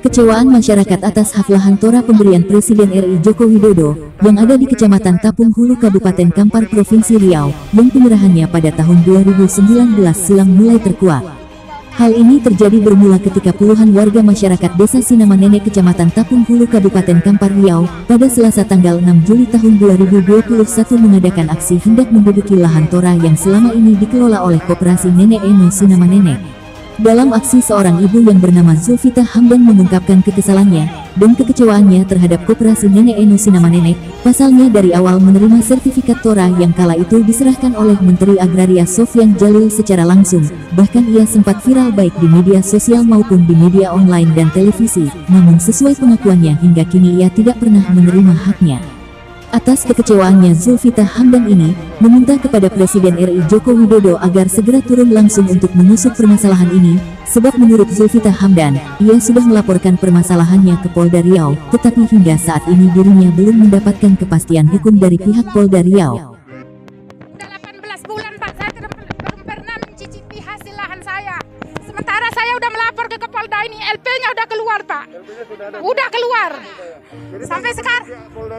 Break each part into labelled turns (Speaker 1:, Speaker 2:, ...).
Speaker 1: Kekecewaan masyarakat atas hak lahan Tora pemberian Presiden RI Joko Widodo yang ada di Kecamatan Tapung Hulu Kabupaten Kampar Provinsi Riau yang penyerahannya pada tahun 2019 silam mulai terkuak. Hal ini terjadi bermula ketika puluhan warga masyarakat Desa Sinama Nenek Kecamatan Tapung Hulu Kabupaten Kampar Riau pada Selasa tanggal 6 Juli tahun 2021 mengadakan aksi hendak menduduki lahan Tora yang selama ini dikelola oleh Koperasi Nenek Eno Sinama Nenek. Dalam aksi, seorang ibu yang bernama Zulfita Hamdan mengungkapkan kekesalannya dan kekecewaannya terhadap Koperasi Nenek Eno Sinama Nenek. Pasalnya dari awal menerima sertifikat Tora yang kala itu diserahkan oleh Menteri Agraria Sofyan Jalil secara langsung. Bahkan ia sempat viral baik di media sosial maupun di media online dan televisi. Namun sesuai pengakuannya hingga kini ia tidak pernah menerima haknya. Atas kekecewaannya, Zulfita Hamdan ini meminta kepada Presiden RI Joko Widodo agar segera turun langsung untuk mengusut permasalahan ini, sebab menurut Zulfita Hamdan, ia sudah melaporkan permasalahannya ke Polda Riau, tetapi hingga saat ini dirinya belum mendapatkan kepastian hukum dari pihak Polda Riau.
Speaker 2: Udah 18 bulan Pak, saya belum pernah mencicipi hasil lahan saya. Sementara saya udah melapor ke Polda ini, LP-nya udah keluar Pak. Udah keluar. Sampai sekarang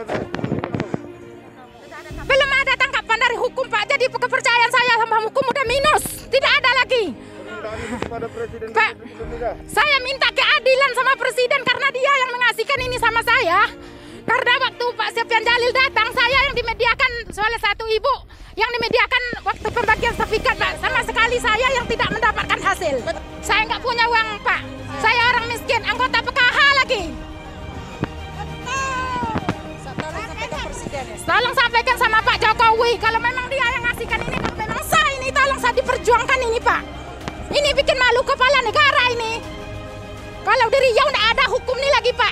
Speaker 2: belum ada tanggapan dari hukum Pak, jadi kepercayaan saya sama hukum udah minus, tidak ada lagi. Pak, saya minta keadilan sama Presiden karena dia yang mengasihkan ini sama saya. Karena waktu Pak Sofyan Jalil datang, saya yang dimediakan oleh satu ibu yang dimediakan waktu pembagian sertifikat Pak. Sama sekali saya yang tidak mendapatkan hasil. Saya nggak punya uang Pak, saya orang miskin, anggota PKH lagi. Tolong sampaikan sama Pak Jokowi, kalau memang dia yang ngasihkan ini, kalau memang saya ini, tolong saya diperjuangkan ini Pak. Ini bikin malu kepala negara ini. Kalau di Riau nggak ada hukum nih lagi Pak.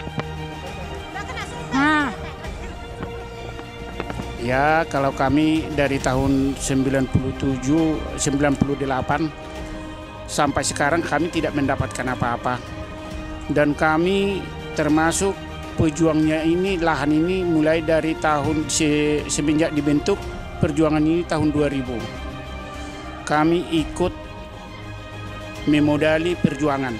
Speaker 3: Ya, kalau kami dari tahun 97, 98 sampai sekarang kami tidak mendapatkan apa-apa. Dan kami termasuk pejuangnya ini, lahan ini mulai dari tahun semenjak dibentuk perjuangan ini tahun 2000. Kami ikut memodali perjuangan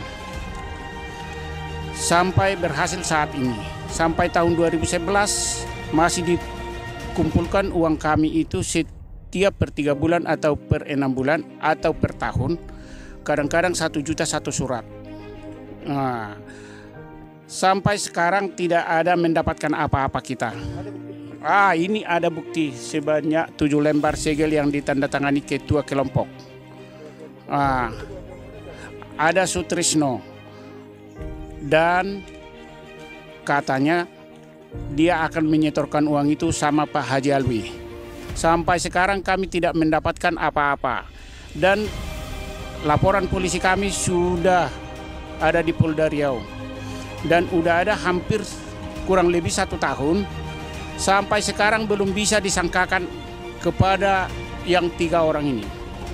Speaker 3: sampai berhasil saat ini. Sampai tahun 2011 masih dikumpulkan uang kami itu setiap per 3 bulan atau per 6 bulan atau per tahun. Kadang-kadang 1 juta satu surat. Nah, sampai sekarang tidak ada mendapatkan apa-apa kita. Ini ada bukti sebanyak 7 lembar segel yang ditandatangani ketua kelompok. Ada Sutrisno dan katanya dia akan menyetorkan uang itu sama Pak Haji Alwi. Sampai sekarang kami tidak mendapatkan apa-apa. Dan laporan polisi kami sudah ada di Polda Riau. Dan udah ada hampir kurang lebih 1 tahun, sampai sekarang belum bisa disangkakan kepada yang 3 orang ini.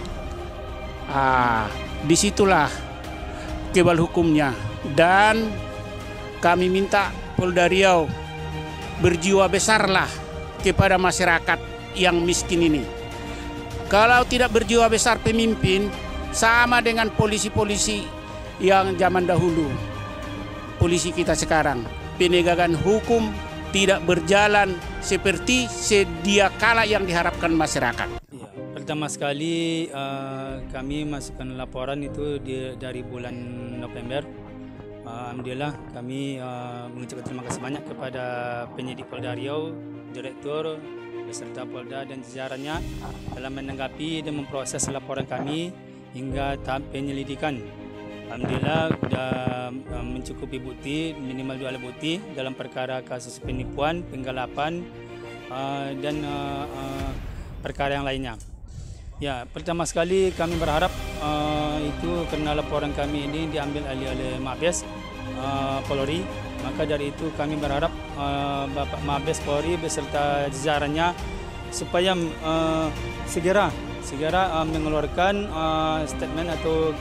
Speaker 3: Disitulah kebal hukumnya. Dan kami minta Polda Riau berjiwa besarlah kepada masyarakat yang miskin ini. Kalau tidak berjiwa besar pemimpin, sama dengan polisi-polisi yang zaman dahulu. Polisi kita sekarang, penegakan hukum tidak berjalan seperti sedia kala yang diharapkan masyarakat.
Speaker 4: Ya, pertama sekali kami masukkan laporan itu dari bulan November. Alhamdulillah kami mengucapkan terima kasih banyak kepada penyidik Polda Riau, direktur beserta Polda dan jajarannya dalam menanggapi dan memproses laporan kami hingga tahap penyelidikan. Alhamdulillah sudah mencukupi bukti, minimal 2 alat bukti dalam perkara kasus penipuan, penggelapan dan perkara yang lainnya. Ya, pertama sekali kami berharap itu karena laporan kami ini diambil alih oleh Mabes Polri, maka dari itu kami berharap Bapak Mabes Polri beserta jajarannya supaya segera mengeluarkan statement atau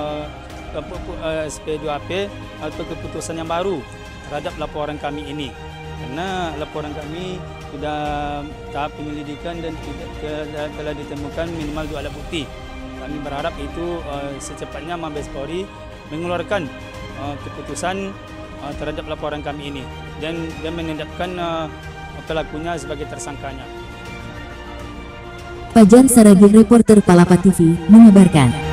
Speaker 4: SP2AP atau keputusan yang baru terhadap laporan kami ini, karena laporan kami sudah tahap penyelidikan dan telah ditemukan minimal 2 alat bukti. Kami berharap itu secepatnya Mabes Polri mengeluarkan keputusan terhadap laporan kami ini dan menetapkan pelakunya sebagai tersangkanya.
Speaker 1: Fajar Saragih, reporter Palapa TV, mengabarkan.